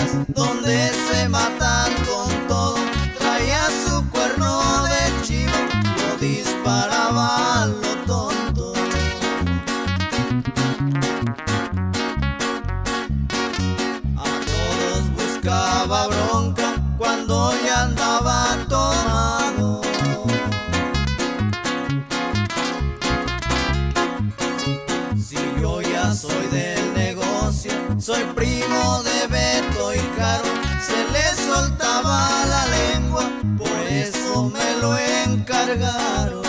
peleas donde se matan con todo. Traía su cuerno de chivo, no disparaba a lo tonto. A todos buscaba bronca cuando ya andaba tomado. Si yo ya soy del negocio, soy primo de Beto y Caro, se le soltaba la lengua, por eso me lo encargaron.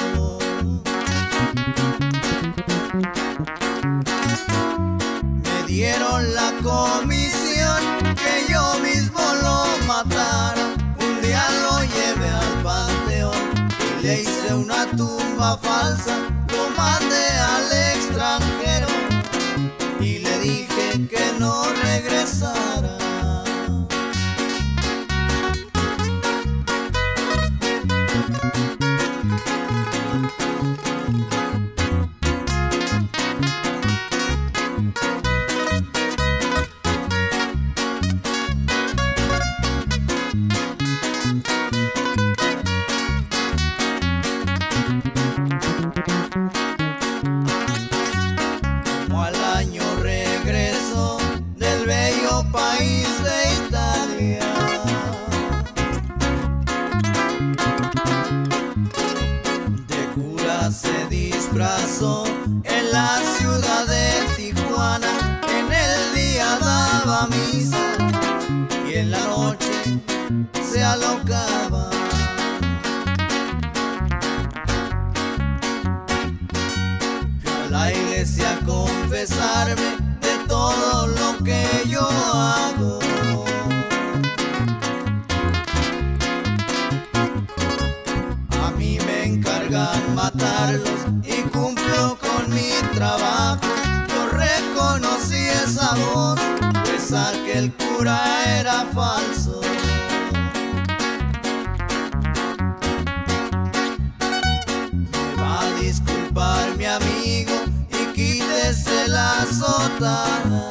Me dieron la comisión que yo mismo lo matara. Un día lo llevé al panteón y le hice una tumba falsa. Lo mandé al extranjero y le dije que no regresara. Como al año regreso del bello país de Italia. De cura se disfrazó en la ciudad de Tijuana. En el día daba misa y en la noche se alocaba. Fui a la iglesia a confesarme de todo lo que yo hago. A mí me encargan matarlos y cumplo con mi trabajo. Yo reconocí esa voz, pues aquel cura era falso. Me va a disculpar mi amigo y quítese la sotana.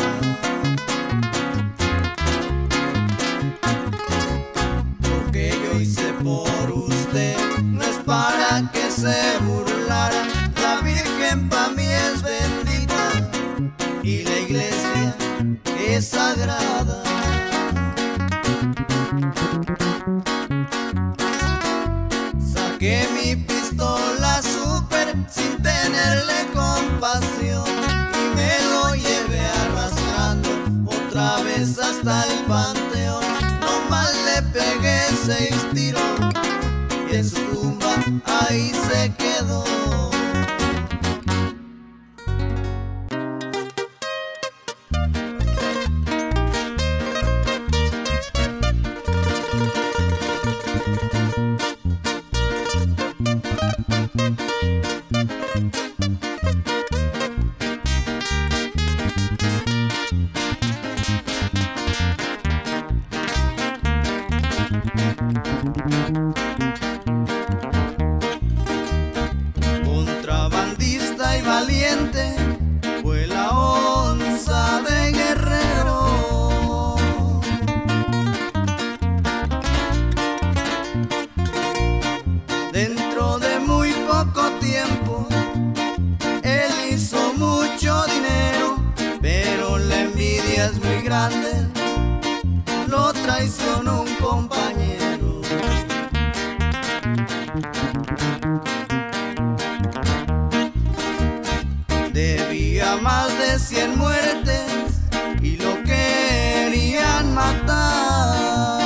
Lo que yo hice por usted no es para que se burlara. La Virgen pa' mí es bendita y la iglesia es sagrada. Saqué mi pistola super sin tenerle compasión y me lo llevé arrastrando otra vez hasta el panteón. Nomás le pegué 6 tiros y en su tumba ahí se quedó. Contrabandista y valiente fue la onza de Guerrero. Dentro de muy poco tiempo él hizo mucho dinero, pero la envidia es muy grande, lo traicionó un compañero. Debía más de 100 muertes y lo querían matar.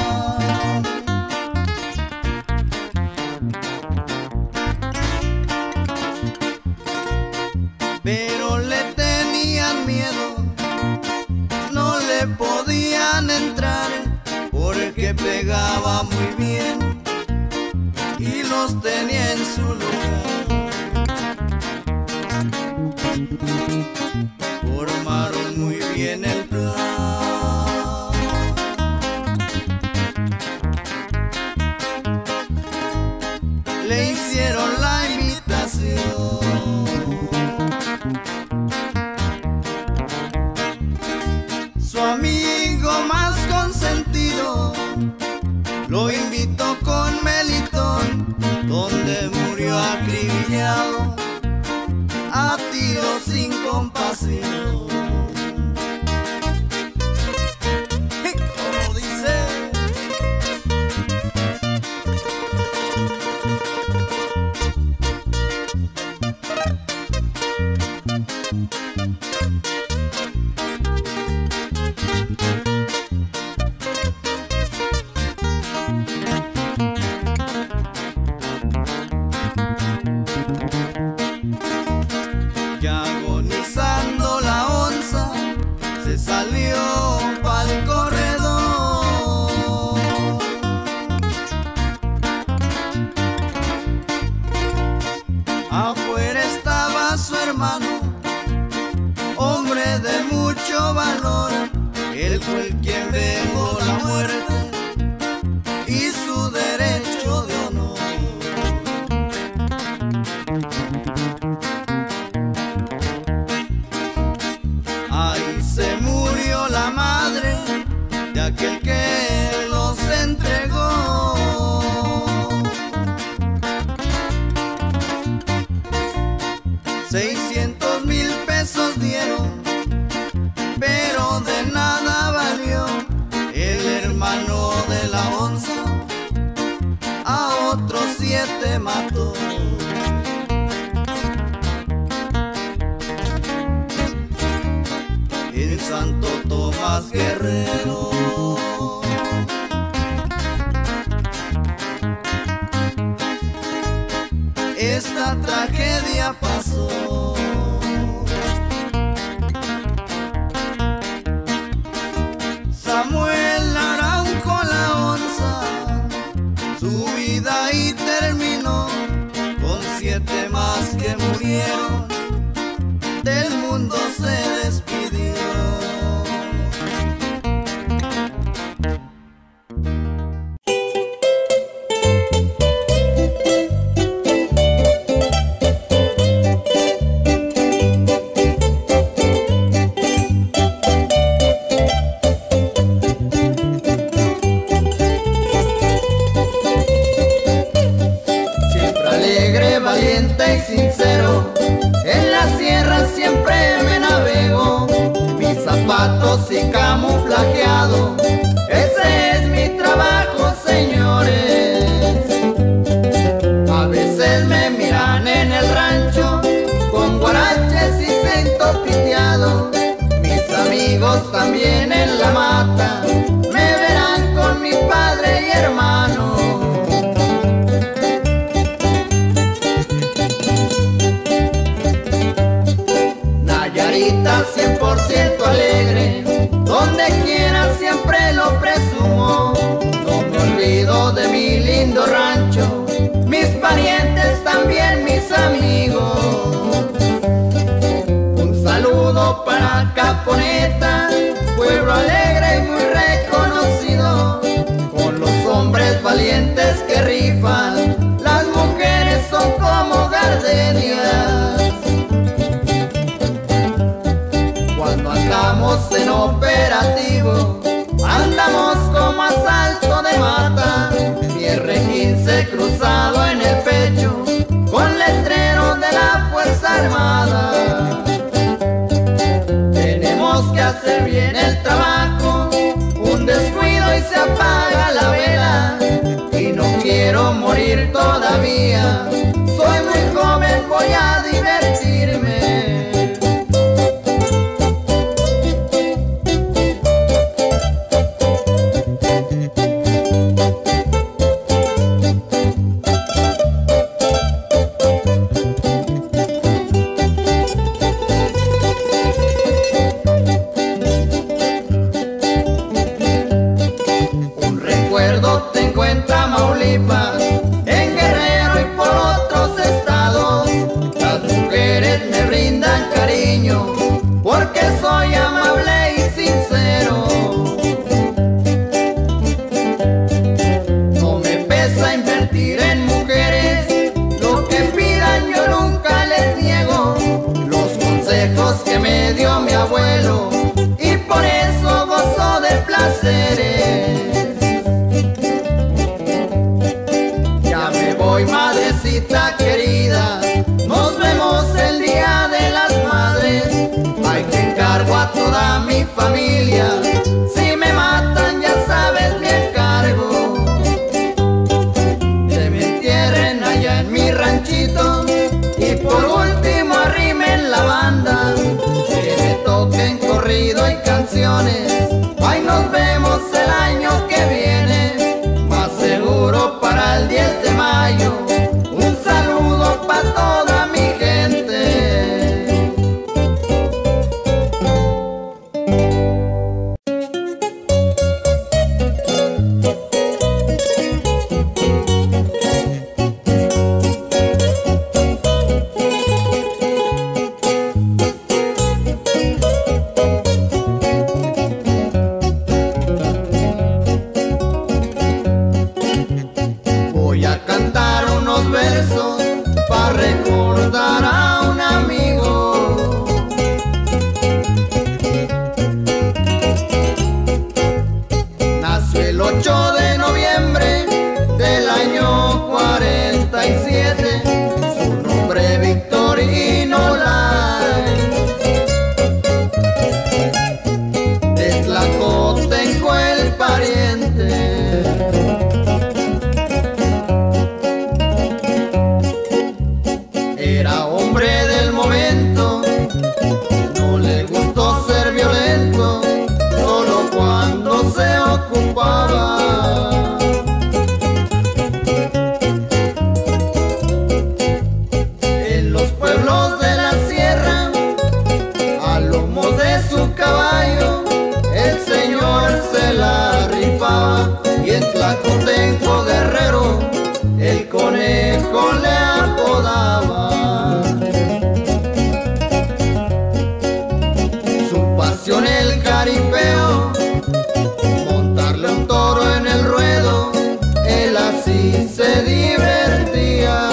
Pero le tenían miedo, no le podían entrar porque pegaba muy bien y los tenía en su lugar. Formaron muy bien el plan. Le hicieron la imitación. Su amigo más donde murió acribillado a tiros sin compasión. Y como dice, ya agonizando la onza, se salió pa'l corredor. Afuera estaba su hermano, hombre de mucho valor. Él fue el quien vengó la muerte y su derecho de honor. Ahí se murió la madre de aquel que los entregó. 600,000 pesos dieron, pero de nada valió. El hermano de la onza a otros 7 mató. En Santo Tomás Guerrero esta tragedia pasó. Samuel Naranjo la onza, su vida ahí terminó, con 7 más que murieron, del mundo se despidió. Siempre alegre, valiente y sincero, en la sierra siempre me navego. Mis zapatos y camuflajeado, ese es mi trabajo, señores. A veces me miran en el rancho con guaraches y cento piteado. Mis amigos también en la mata me verán con mi padre y hermano. Nayarita 100% alegre, donde quiera siempre lo presumo. No me olvido de mi lindo rancho, mis parientes también mis amigos. Un saludo para Caponeta, pueblo alegre y muy reconocido, con los hombres valientes que rifan, las mujeres son como gardenias. Cuando andamos en operativo, andamos como asalto de mata, mi R15 cruzado en el pecho, con letrero de la Fuerza Armada. Tenemos que hacer bien el trabajo, un descuido y se apaga la vela, y no quiero morir todavía, soy muy joven, voy a divertirme. Tengo en Tamaulipas, en Guerrero y por otros estados. Las mujeres me brindan cariño porque soy amable y sincero. No me pesa invertir en mujeres, lo que pidan yo nunca les niego. Los consejos que me dio mi abuelo, y por eso gozo de placeres. a cantar unos versos para recordar a un amigo. Nació el 8 de noviembre del año 47, su nombre Victorino Lai. De Tlacotenco el pariente. Era hombre del momento, no le gustó ser violento, solo cuando se ocupaba. En los pueblos de la sierra, a lomos de su caballo, el señor se la rifaba. Y en Tlacotenco Guerrero, el conejo le apodaba. Su pasión el caripeo, montarle un toro en el ruedo, él así se divertía.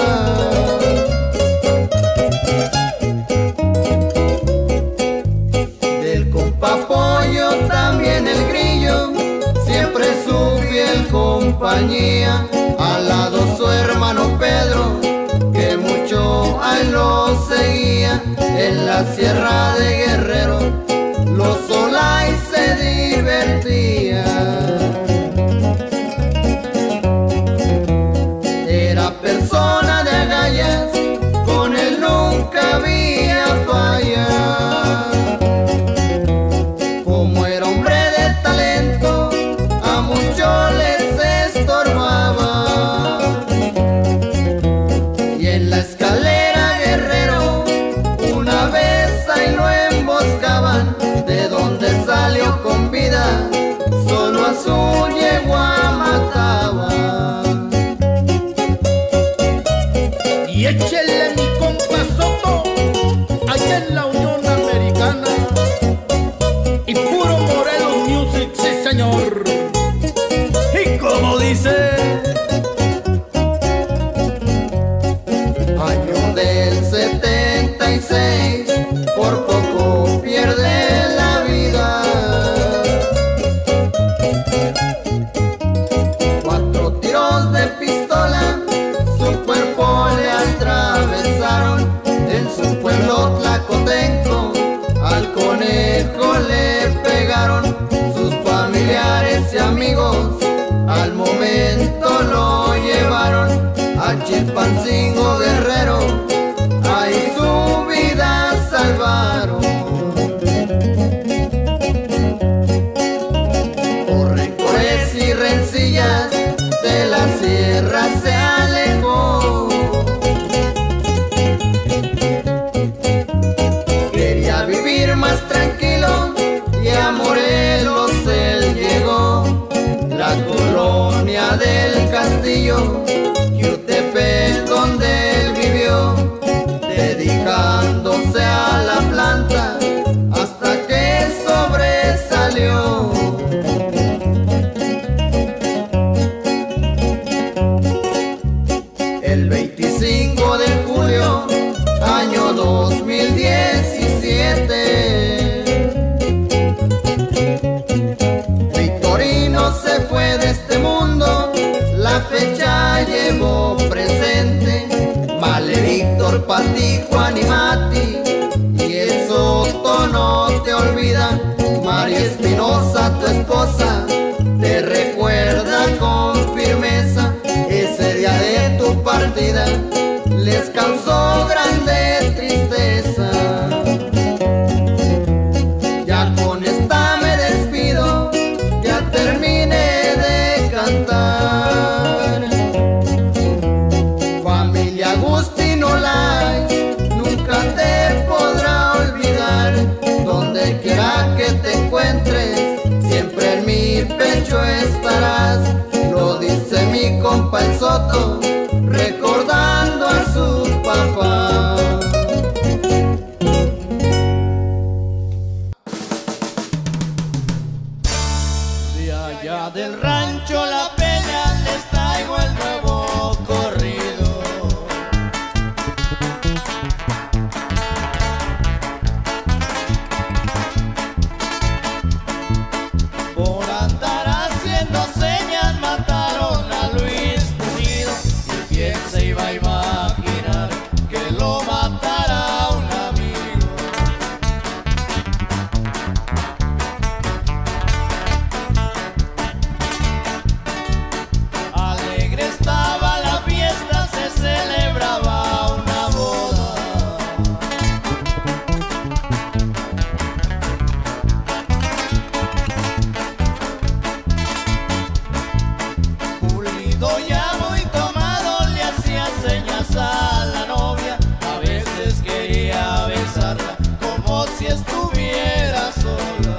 Del compa Pollo también el grillo, siempre su fiel compañía. Al lado su hermano Pedro, que mucho a él lo seguía. En la sierra de Guerrero, los Olay se divertía. Era persona de agallas, con él nunca había falla. Como era hombre de talento, a muchos les estorbaba. Y en la escalera Guerrero, una vez ahí lo emboscaban. De donde salió con vida, solo a su yegua mataba. Y échele mi compa Soto, allá en la Unión Americana. Y puro Morelos Music, sí señor. Y como dice, año del 76, por poco pierde la vida. 4 tiros de pistola, su cuerpo le atravesaron. En su pueblo Tlacotenco, al conejo le pegaron. Sus familiares y amigos al momento lo llevaron a Chilpancingo Guerrero, ahí su vida salvaron. Por rencores y rencillas de la sierra se alejó. Quería vivir más tranquilo y a Morelos él llegó. La colonia del Castillo, Jutepec, donde él vivió, dedicándose a la planta hasta que sobresalió. El 25 de julio, año 2017, Victorino se fue de este mundo, la fecha llevó presente. Male Víctor, Pati, Juan y Mati, y el Soto no te olvida. María Espinosa, tu esposa, te recuerda con firmeza. Ese día de tu partida les causó grande tristeza. Ya con esta me despido, ya terminé de cantar. Familia Agustín Olay, nunca te podrá olvidar. Donde quiera que te encuentres, siempre en mi pecho estarás. Lo dice mi compa el Soto, recordando a su papá. De allá del rancho La Peña les traigo el nuevo ¿quién se iba a imaginar que lo matara un amigo? Alegre estaba la fiesta, se celebraba una boda. Pulido ya muy tomado le hacía señas a la novia, a veces quería besarla como si estuviera sola.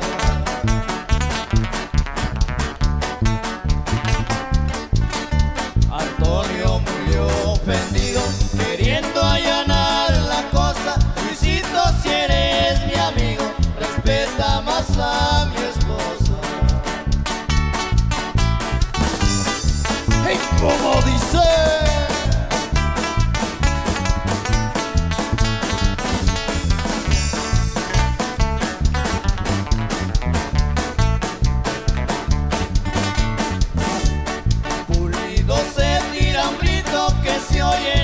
Antonio murió ofendido, queriendo allanar la cosa. Luisito, si eres mi amigo, respeta más a mi esposa. ¡Hey! Como dice. Pulido se tira un grito que se oye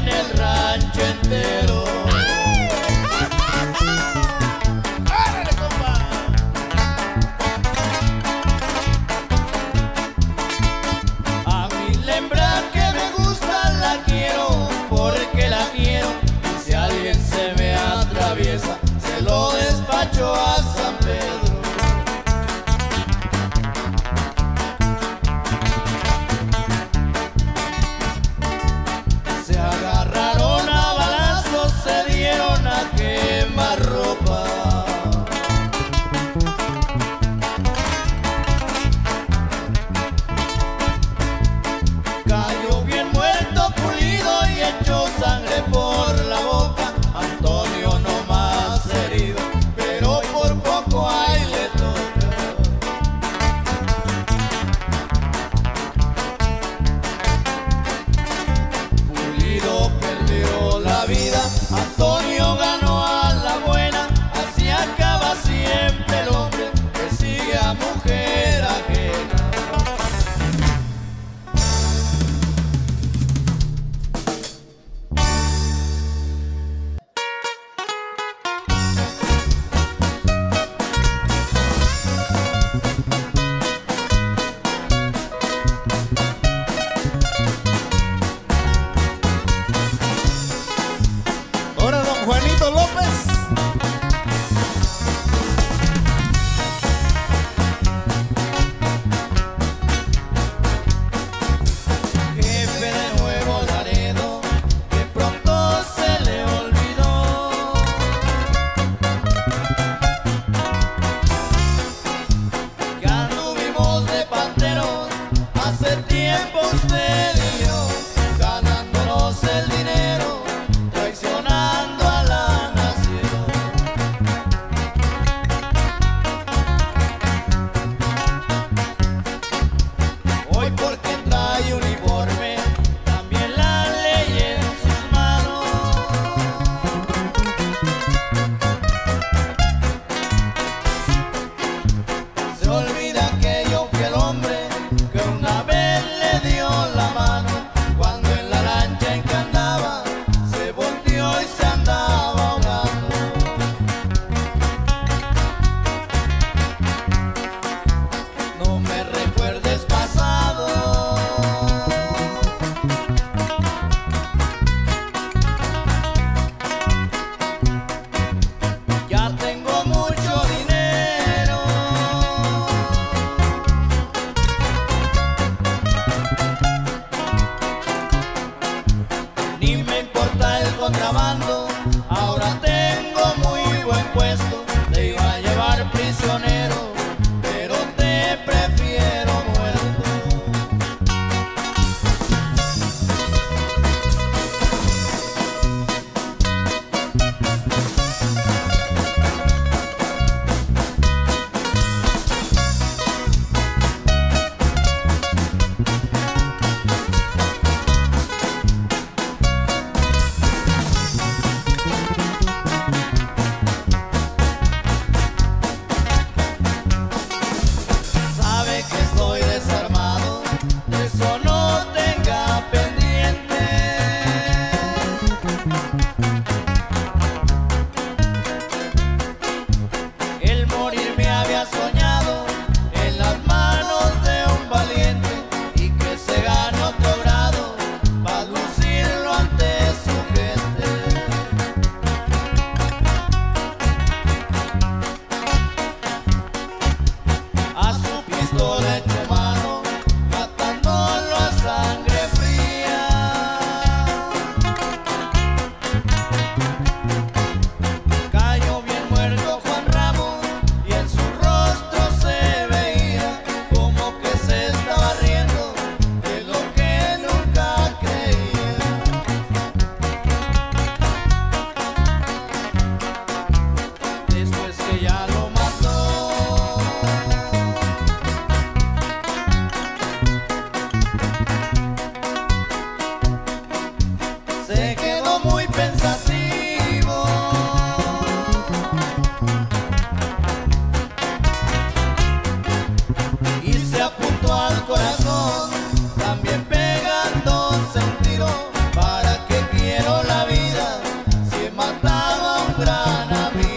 se quedó muy pensativo. Y se apuntó al corazón, también pegándose un tiro. ¿Para qué quiero la vida si he matado a un gran amigo?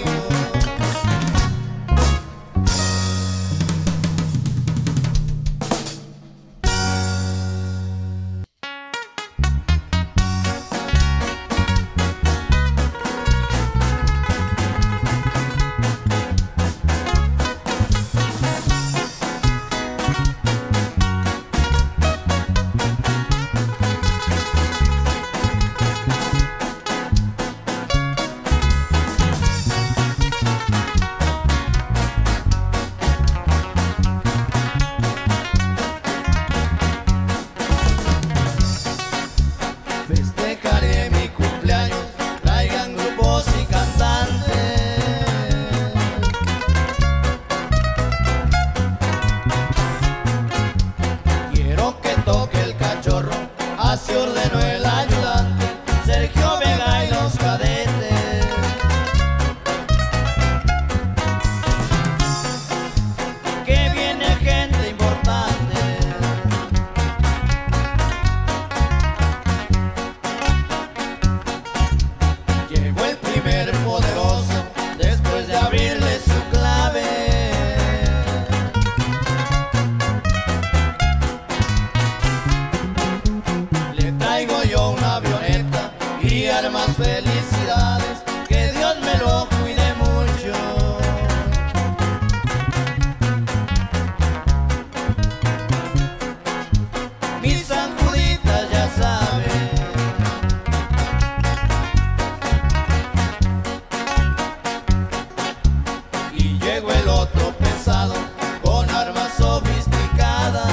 Festejaré mi cumpleaños, traigan grupos y cantantes. Quiero que toque el cachorro, así ordenó el ayudante, Sergio Vega y los cadetes. Que viene gente importante. Llegó el primer poderoso, después de abrirle su clave. Le traigo yo una avioneta y armas, felicidades, que Dios me lo cuide mucho. Mis San Juditas ya saben. Y llegó el otro pesado con armas sofisticadas.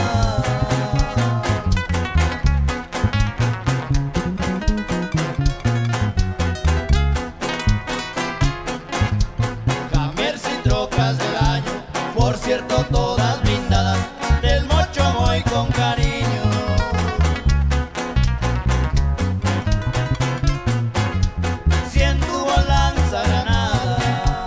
Hammers y trocas del año, por cierto todas blindadas, del Mocho voy con cariño. Cien tubos lanzagranadas.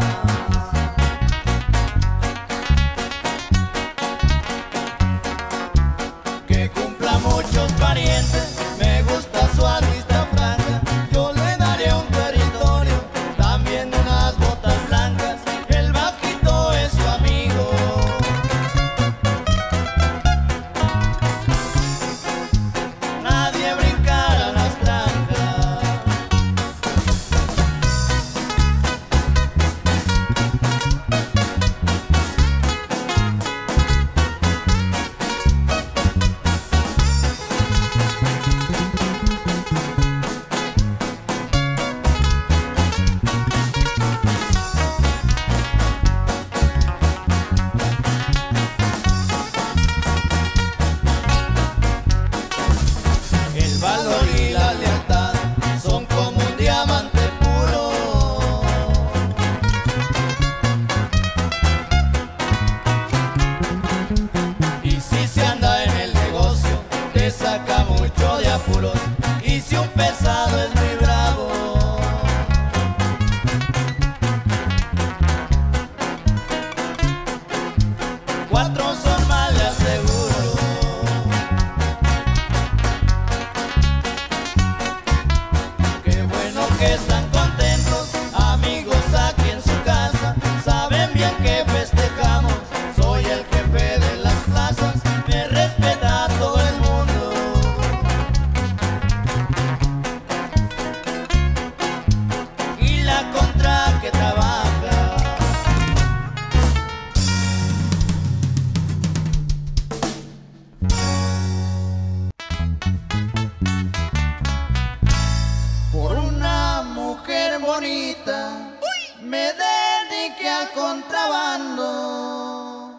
Que cumpla muchos parientes, me gusta su amistad franca. Yo le daré un territorio, también unas botas blancas. El bajito es su amigo. Nadie brincará las trancas. El valor y la lealtad son como un diamante puro. Y si se anda en el negocio, te saca mucho de apuros. Y si un pesado es muy bravo, cuatro son más, le aseguro. Qué bueno que están contentos, amigos, aquí en su casa. Saben bien que festejamos, soy el jefe de las plazas, me respeta todo el mundo. Y la contra que trabaja. Por una mujer bonita me dediqué al contrabando.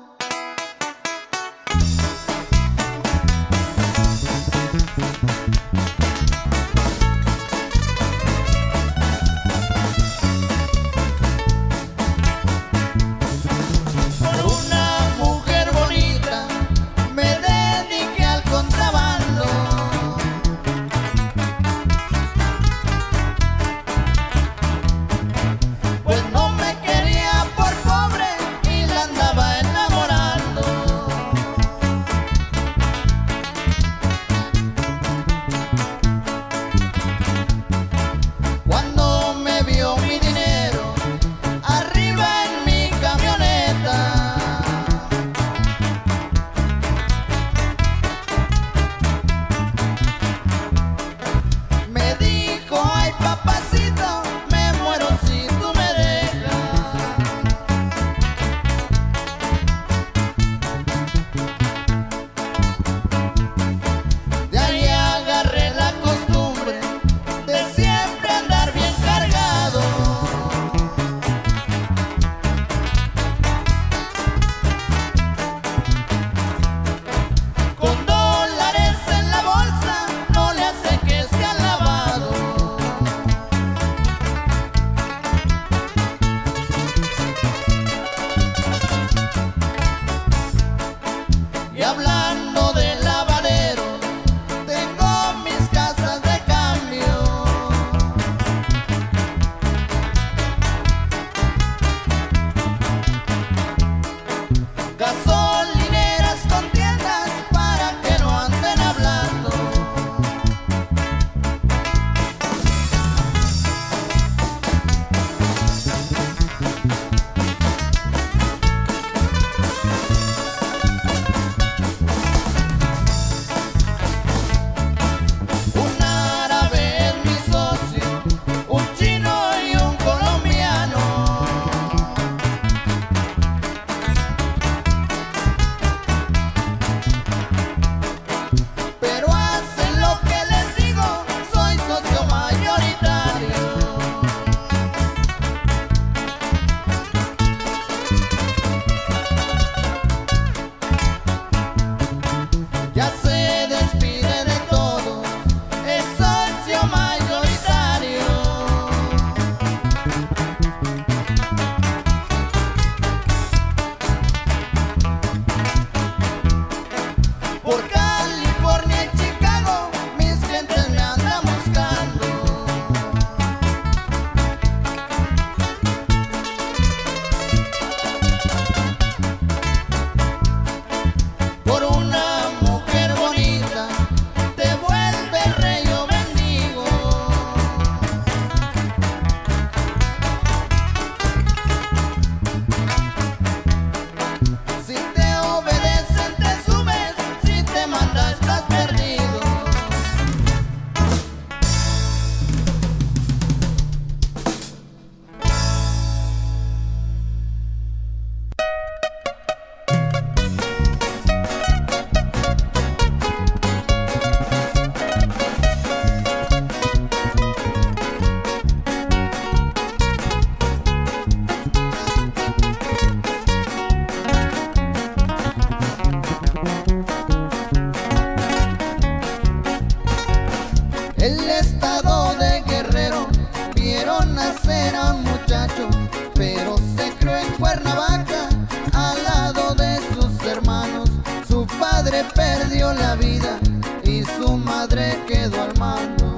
estado de Guerrero vieron nacer a un muchacho, pero se crió en Cuernavaca al lado de sus hermanos. Su padre perdió la vida y su madre quedó al mando.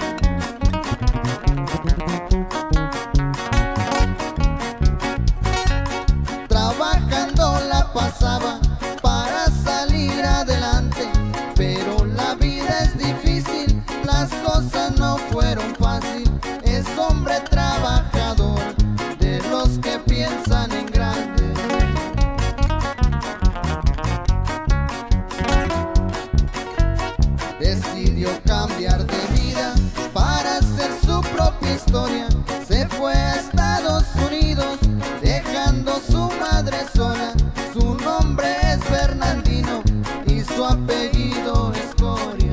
Trabajando la pasaba para salir adelante, pero la vida es difícil, las cosas no fueron fácil. Es hombre trabajador, de los que piensan en grande. Decidió cambiar de vida para hacer su propia historia. Se fue a Estados Unidos dejando su madre sola. Su nombre es Fernandino y su apellido es Coria.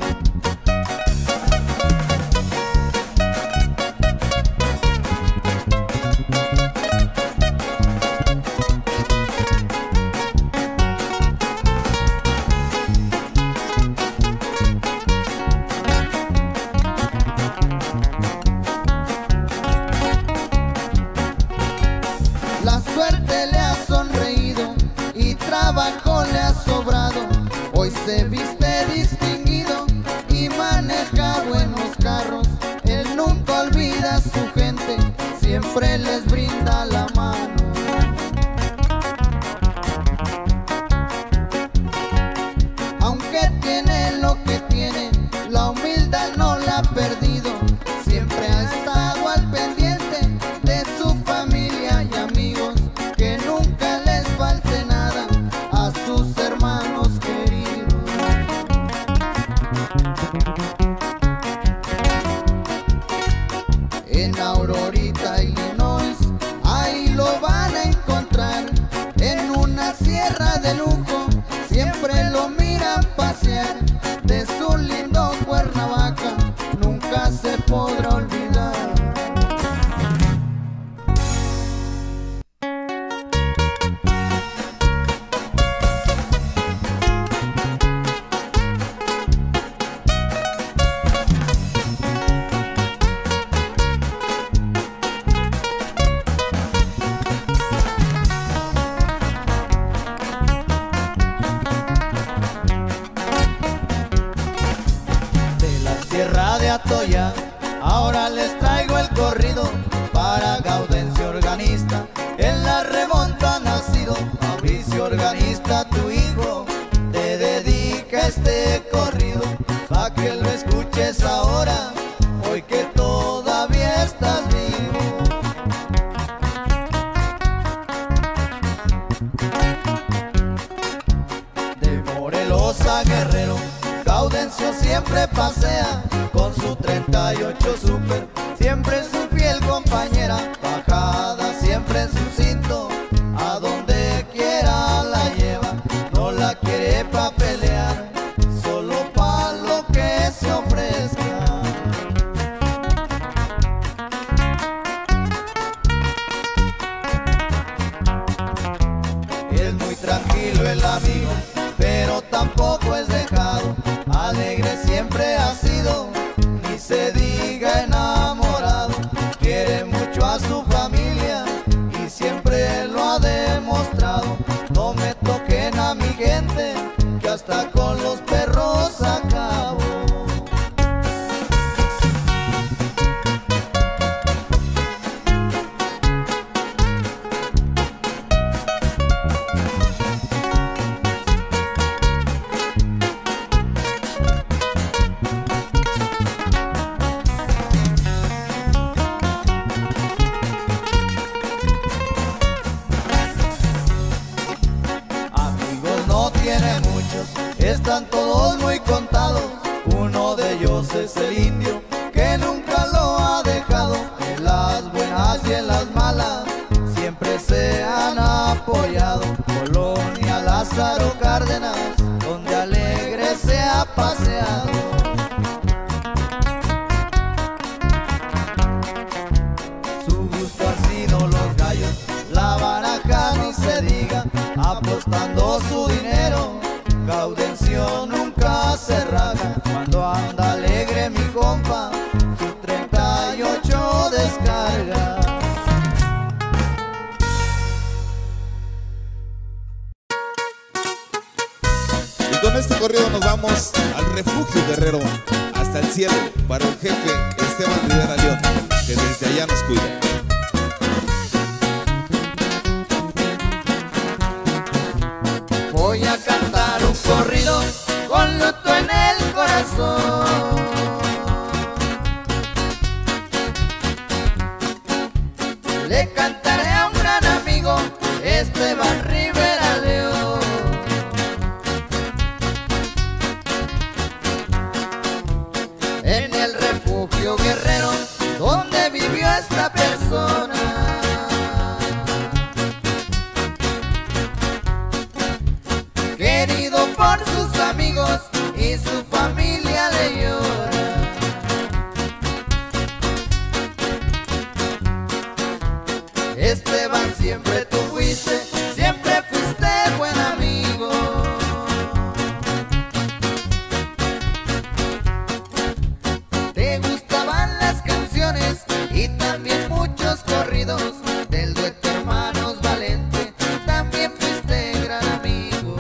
La suerte le ha sonreído y trabajo le ha sobrado. Hoy se viste distinguido y maneja buenos carros. Él nunca olvida a su gente, siempre les brinda la mano. Aunque tiene lo que tiene, la humildad no la ha perdido. Siempre ha estado al pendiente de su familia y amigos, que nunca les falte nada a sus hermanos queridos. En Aurorita, Illinois, ahí lo van a encontrar, en una sierra de lujo, siempre lo miran pasear. De su lindo Cuernavaca nunca se podrá olvidar. Sierra de Atoya, ahora les traigo el corrido para Gaudencio Organista. En la remonta ha nacido Mauricio Organista, tu hijo te dedica este corrido, pa' que lo escuches ahora, hoy que todavía estás vivo. De Morelos a Guerrero, Gaudencio siempre pasea con su 38 Super, siempre su fiel compañera, bajada siempre en su cinto, a donde quiera la lleva, no la quiere pa' pelear, solo pa' lo que se ofrezca. Es muy tranquilo el amigo, pero tampoco es dejado, alegre siempre ha sido, ni se diga enamorado. Quiere mucho a su familia y siempre lo ha demostrado. No me toquen a mi gente, que hasta con los perros acabo. Tiene muchos, están todos muy contados. Uno de ellos es el indio, que nunca lo ha dejado. En las buenas y en las malas siempre se han apoyado. Colonia Lázaro Cárdenas, donde alegre se ha paseado. Su gusto ha sido los gallos, la baraja ni se diga, apostando su dinero. Gaudencio nunca se raja, cuando anda alegre mi compa graba su 38 descarga. Y con este corrido nos vamos al refugio guerrero, hasta el cielo, para el jefe Esteban Rivera León, que desde allá nos cuida. Voy a cantar un corrido con luto en el corazón. Le cantaré a un gran amigo, Esteban Rivera León. En el refugio guerrero donde vivió esta persona, querido por sus amigos y su familia le llora. Esteban, siempre tú fuiste, siempre fuiste buen amigo. Te gustaban las canciones y también muchos corridos del dueto Hermanos Valente, también fuiste gran amigo.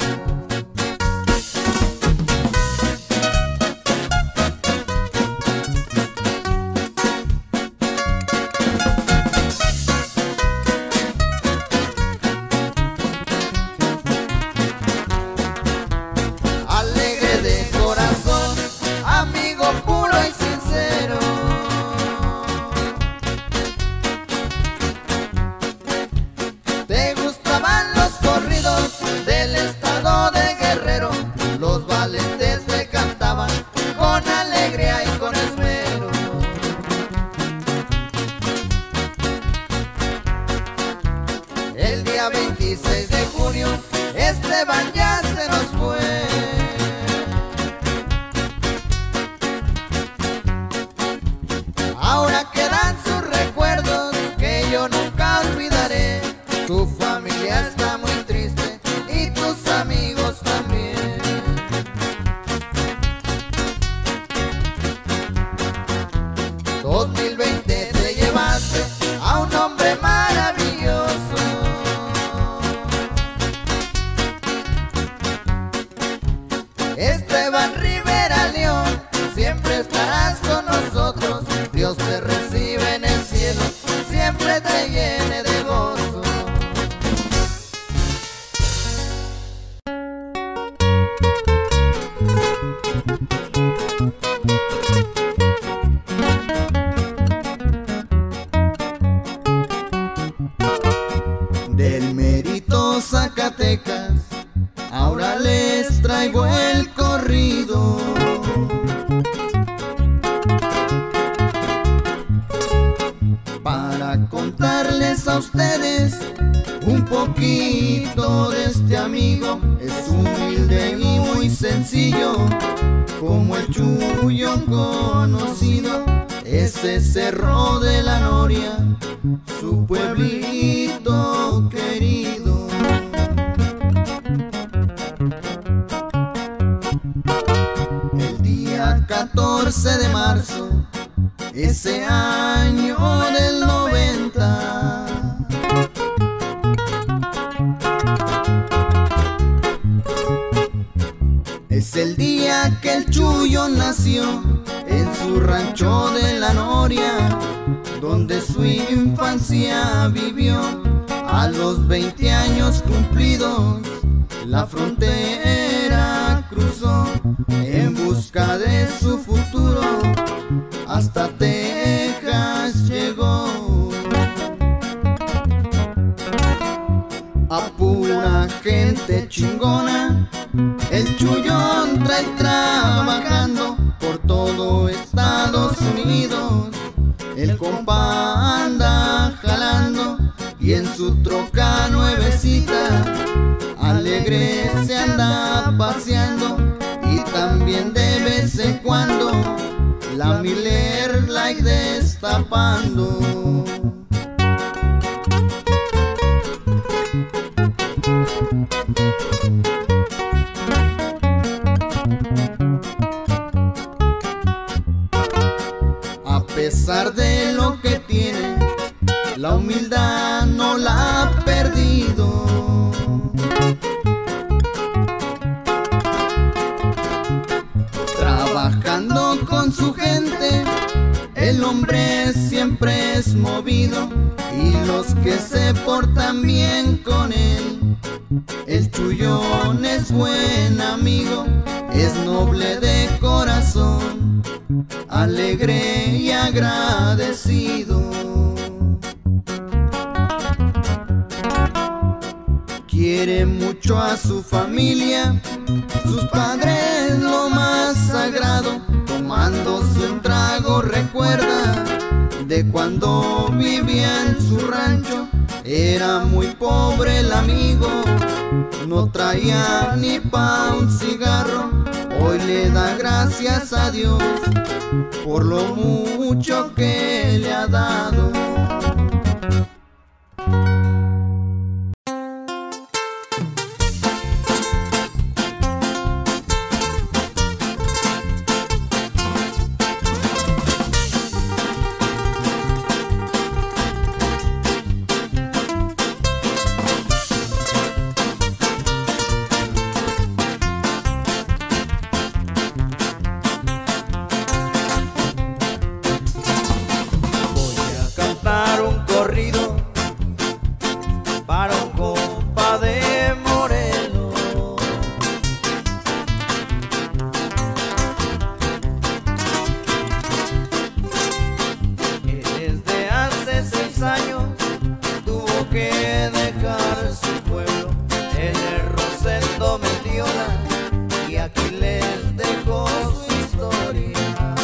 Alegre de corazón, amigo puro y sincero. Te gustaban los corridos del estado de Guerrero, los valentes te cantaban con alegría y con esmero. El día 26 de junio, Esteban ya se nos fue. Ahora quedan sus recuerdos que yo nunca olvidaré. Tu familia está muy triste y tus amigos también. 2020 te llevaste a un hombre maravilloso. Esteban Rivera León, siempre estarás con nosotros. Dios te recibe en el cielo, siempre te llene de gozo. Del Mérito, Zacatecas, ahora les traigo el corrido. Para contarles a ustedes un poquito de este amigo. Es humilde y muy sencillo, como el Chuyón conocido. Ese Cerro de la Noria, su pueblito querido. El día 14 de marzo, ese año del 90, es el día que el Chuyón nació en su rancho de la Noria, donde su infancia vivió. A los 20 años cumplidos, la frontera cruzó en busca de su futuro, hasta Texas llegó. A pura gente chingona, el Chuyón trae trabajando por todo Estados Unidos. El compa anda jalando y en su troca nuevecita alegre se anda paseando. Y también de vez en cuando la Miller Lite destapando. pesar de lo que tiene, la humildad no la ha perdido. Trabajando con su gente, el hombre siempre es movido, y los que se portan bien con él. El Chullón es buen amigo, es noble de corazón, alegre y agradecido. Quiere mucho a su familia, sus padres lo más sagrado. Tomándose un trago recuerda de cuando vivía en su rancho. Era muy pobre el amigo, no traía ni pa' un cigarro. Hoy le da gracias a Dios por lo mucho que le ha dado. Para un compa de Morelos, él desde hace 6 años tuvo que dejar su pueblo en el Rosendo Mendiola, y aquí les dejo su historia.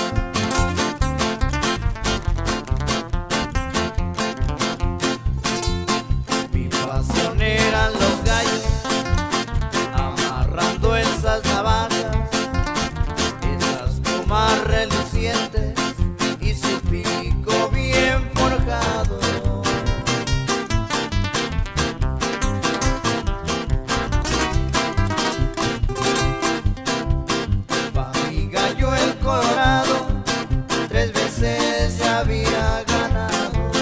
Eran los gallos amarrando esas navajas, esas plumas relucientes y su pico bien forjado. Pa' mi gallo el Colorado 3 veces ya había ganado.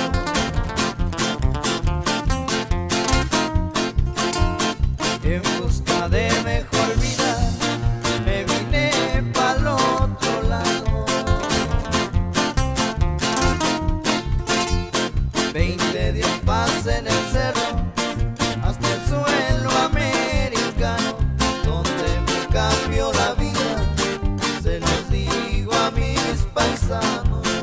En busca de mejor vida me vine pa'l otro lado. 20 días pasé en el cerro hasta el suelo americano, donde me cambió la vida, se los digo a mis paisanos.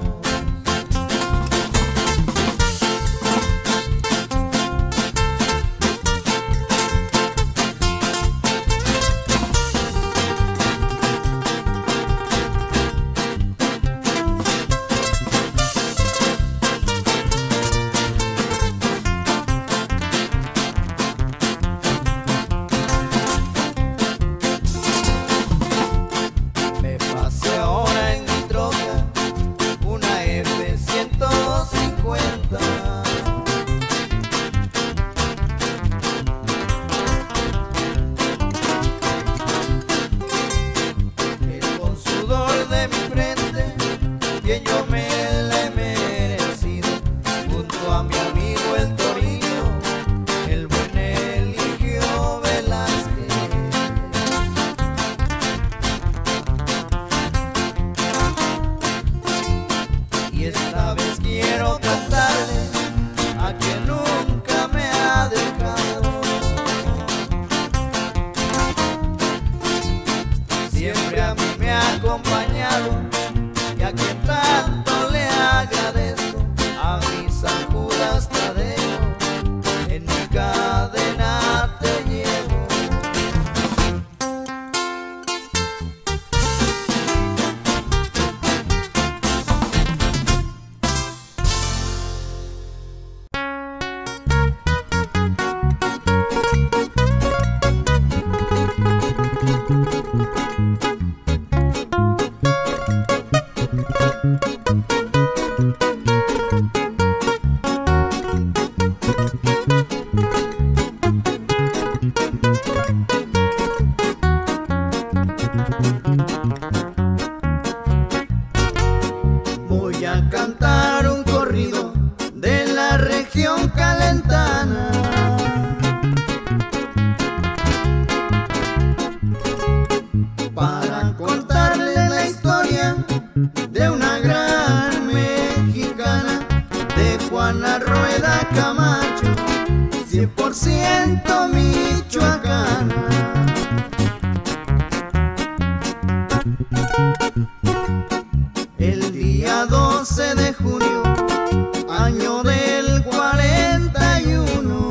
Yo me la he merecido, junto a mi amigo el Torino, el buen Eligio Velázquez. Y esta vez quiero cantarle a quien nunca me ha dejado, siempre a mí me ha acompañado, y a quien tanto le agradezco, a mi San Judas Tadeo, en mi cadena te llevo. voy a cantar un corrido de la región calentana. Para contarles la historia de una gran mexicana, de Juana Rueda Camacho, 100% michoacana. El día 12 de junio, año del 41,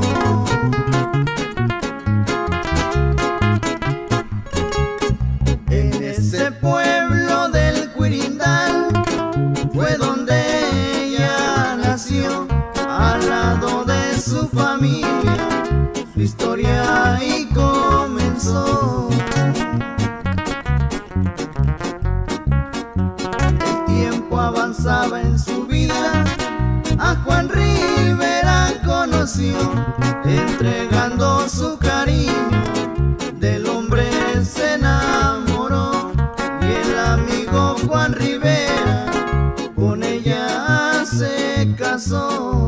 en ese pueblo del Quirindal fue donde ella nació, al lado de su familia, su historia ahí comenzó. El tiempo avanzaba en su vida, a Juan Rivera conoció, entregando su cariño, del hombre se enamoró, y el amigo Juan Rivera con ella se casó.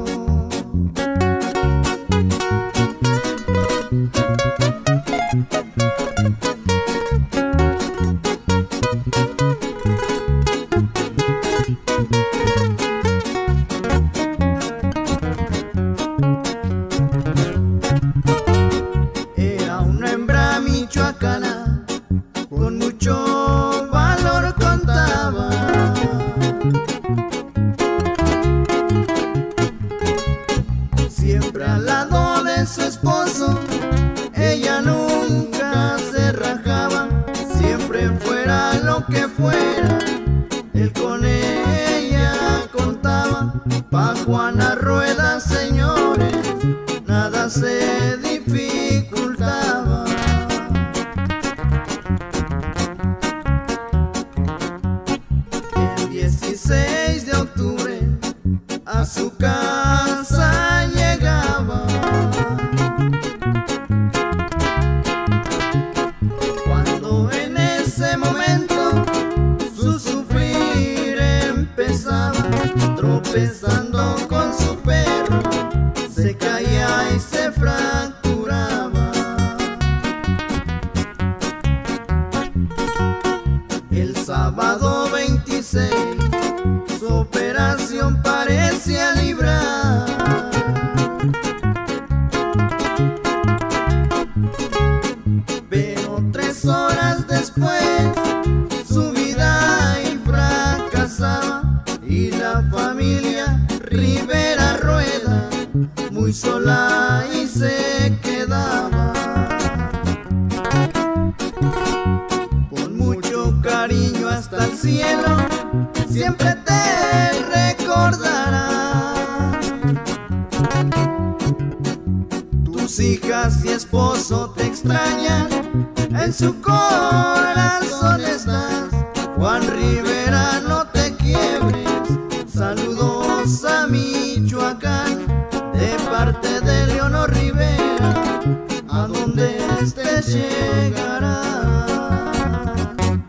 Era una hembra michoacana, con mucho valor contaba. Siempre al lado de su esposo, ella nunca se rajaba. Siempre fuera lo que fuera, él con ella contaba. Pa' Juana Rueda, señores, nada se dificultaba. El 16 de octubre a su casa llegaba, cuando en ese momento su sufrir empezaba. Tropezando con su perro, se caía y se fracturaba. El sábado 26 su operación parecía librar, pero 3 horas después su vida ahí fracasaba, y la familia Rivera Rueda muy sola y se quedaba. Con mucho cariño hasta el cielo siempre te recordará. Tus hijas y esposo te extrañan, en su corazón estás. Juan Rivera, no te quiebres, saludos a Michoacán, de parte de Leonor Rivera, a donde estés llegará.